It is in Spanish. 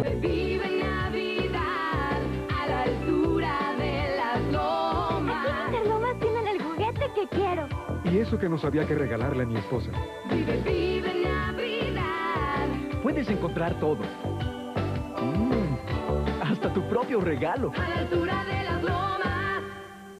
Vive Navidad a la altura de las lomas. Aquí en Interlomas tienen el juguete que quiero. Y eso que no sabía qué regalarle a mi esposa. Vive Navidad. Puedes encontrar todo. Hasta tu propio regalo. A la altura de las lomas.